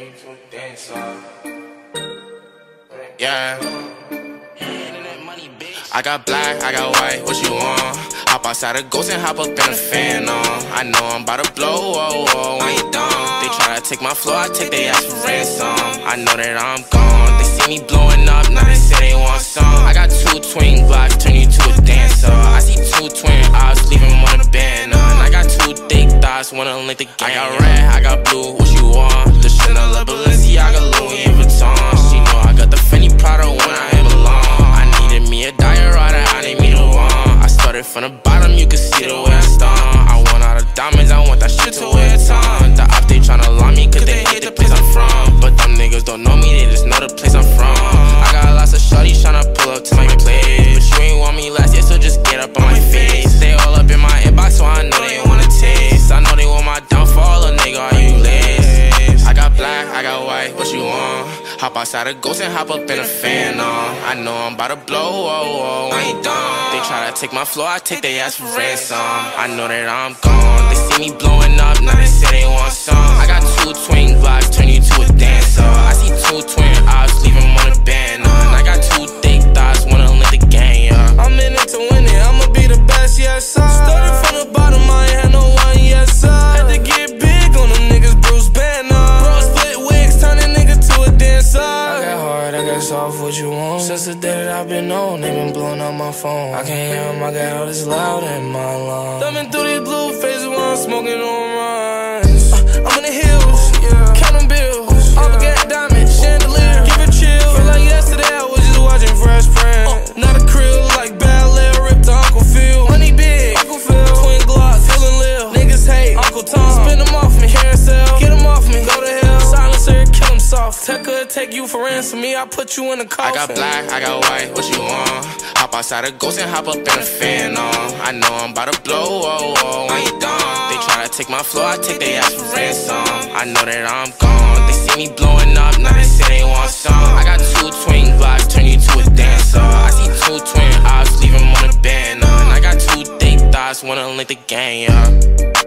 Yeah. I got black, I got white, what you want? Hop outside a ghost and hop up in a fan on. I know I'm about to blow, whoa, whoa, when you done. They try to take my floor, I take they ass for ransom. I know that I'm gone, they see me blowing up, now they say they want some. I got 2 twin blocks, turn you to a dancer. I see 2 twin eyes, leave them on a banner. And I got 2 thick thighs, wanna link the game. I got red, I got blue, what you want? The Chanel, Balenciaga, Louis Vuitton. She know I got the Fendi Prada when I belong. I needed me a diorata, I need me the one. I started from the bottom, you can see the way I stung. I want all the diamonds, I want that shit to wear a ton. The op, they tryna lie me, cause they hate the place I'm from. But them niggas don't know me, they just know the place I'm from. I got lots of shorties tryna pull up to my place, but you ain't want me last year, so just get up on my face. They all up in my inbox, so I know they wanna taste. I know they want my downfall, a nigga, are you lazy? I got black, I got white, what you want? Hop outside a ghost and hop up in a fan on. I know I'm about to blow, whoa, whoa, when you done. They try to take my floor, I take they ass for ransom. I know that I'm gone, they see me blowing up, now they say they want some. I got 2 twin blocks, turn you to a dancer. I see 2 twin eyes, leave them on a banner. And I got 2 thick thighs, wanna link the game, yeah. I'm in it to win it, I'ma be the best, yes sir. Started from the bottom, I ain't had no one, yes sir. Had to get big on them niggas, Bruce Banner. Bro, split wigs, turn a nigga to a dancer. I got hard, I got soft, what you want? Since the day that I've been on, they been blowing up my phone. I can't hear them, I got all this loud in my lungs. Thumbing through these blue faces while I'm smoking on runs. I'm in the hills, counting bills. All got diamonds, chandelier, give it chill. Feel like yesterday I was just watching Fresh Prince. Not a crib like ballet, ripped to Uncle Phil. Money big, Uncle Phil. Twin Glocks, feeling live. Niggas hate, Uncle Tom. Spin them off me, hair sell. Get them off me, go to hell. Silencer, kill them soft. Tech could take you for ransom, me, I put you in a coffin. I got black, I got white, what you want? Hop outside a ghost and hop up in a fan on. I know I'm about to blow, whoa, whoa, when you done. They try to take my floor, I take they ass for ransom. I know that I'm gone, they see me blowing up, now they say they want some. I got 2 twin blocks, turn you to a dancer. I see 2 twin eyes, leave them on a banner. And I got 2 thick thighs, wanna link the game, yeah.